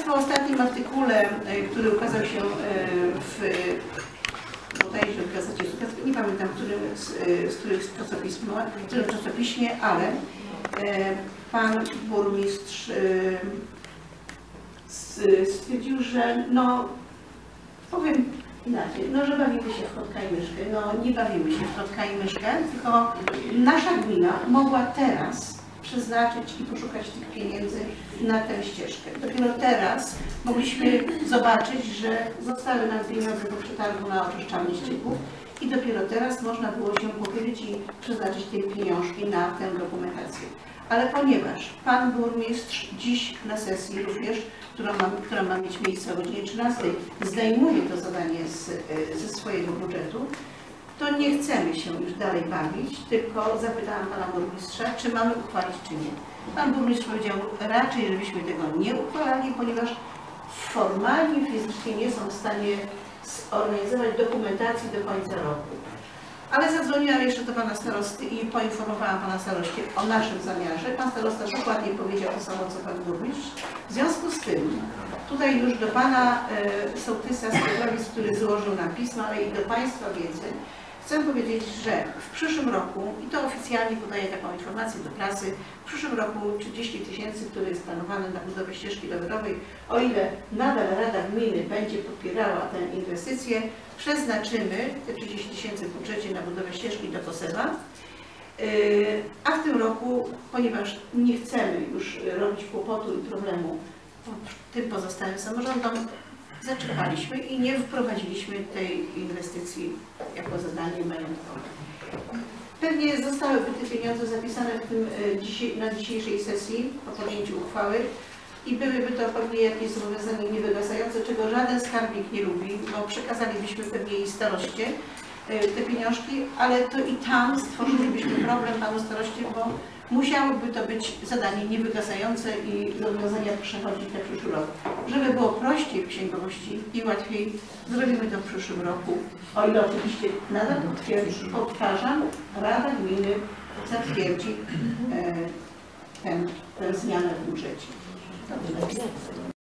Państwa, w ostatnim artykule, który ukazał się w bodajże w Gazecie, nie pamiętam, z których czasopiśmie, ale pan burmistrz stwierdził, że no, powiem inaczej, no, że bawimy się w kotka i myszkę. No, nie bawimy się w kotka i myszkę, tylko nasza gmina mogła teraz przeznaczyć i poszukać tych pieniędzy na tę ścieżkę. Dopiero teraz mogliśmy zobaczyć, że zostały nam pieniądze po przetargu na oczyszczalnię ścieków i dopiero teraz można było się pochylić i przeznaczyć te pieniążki na tę dokumentację. Ale ponieważ pan burmistrz dziś na sesji również, która ma mieć miejsce o godzinie 13, zdejmuje to zadanie ze swojego budżetu, to nie chcemy się już dalej bawić, tylko zapytałam pana burmistrza, czy mamy uchwalić, czy nie. Pan burmistrz powiedział raczej, żebyśmy tego nie uchwalali, ponieważ formalnie, fizycznie nie są w stanie zorganizować dokumentacji do końca roku. Ale zadzwoniłam jeszcze do pana starosty i poinformowałam pana starosty o naszym zamiarze. Pan starosta dokładnie powiedział to samo, co pan burmistrz. W związku z tym, tutaj już do pana sołtysa Skierniewic, który złożył nam pismo, ale i do państwa wiedzy, chcę powiedzieć, że w przyszłym roku, i to oficjalnie podaję taką informację do prasy, w przyszłym roku 30 000, które jest planowane na budowę ścieżki rowerowej, o ile nadal Rada Gminy będzie popierała tę inwestycję, przeznaczymy te 30 000 w budżecie na budowę ścieżki do Kosewa. A w tym roku, ponieważ nie chcemy już robić kłopotu i problemu tym pozostałym samorządom, zaczekaliśmy i nie wprowadziliśmy tej inwestycji jako zadanie majątkowe. Pewnie zostałyby te pieniądze zapisane na dzisiejszej sesji po podjęciu uchwały i byłyby to pewnie jakieś zobowiązanie niewygasające, czego żaden skarbnik nie lubi, bo przekazalibyśmy pewnie jej staroście te pieniążki, ale to i tam stworzylibyśmy problem panu staroście, bo musiałoby to być zadanie niewygasające i zobowiązania przechodzić na przyszły rok. Żeby było prościej w księgowości i łatwiej, zrobimy to w przyszłym roku. O ile oczywiście nadal powtarzam, Rada Gminy zatwierdzi tę zmianę w budżecie.